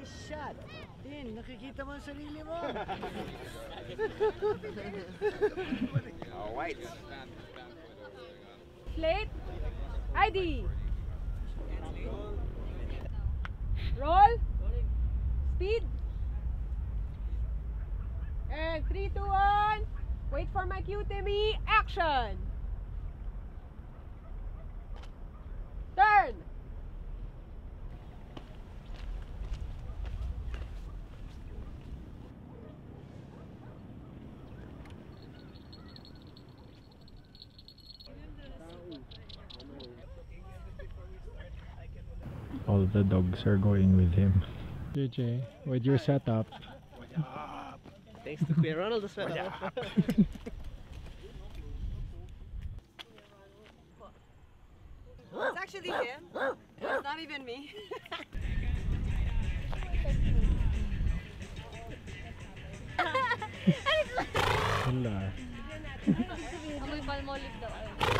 shot. Din, nakikita mo ang sarili mo. Oh, white. Plate. ID. Roll. Speed. And 3, 2, 1. Wait for my cue, Timmy. Action. Turn. All the dogs are going with him. JJ, with your setup. Thanks to Kuya Ronald as well. It's actually him. It's not even me. Wala. Amoy palmolive daw.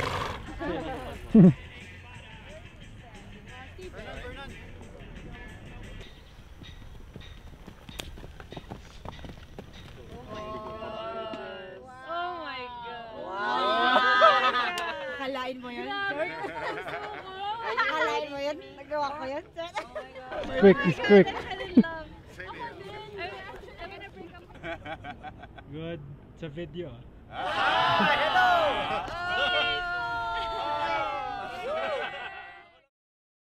Oh my God. Akalain mo yun? Grabe. Akalain mo yun? Nagawa ko yun? Quick, it's quick. Good. Sa video. Hello!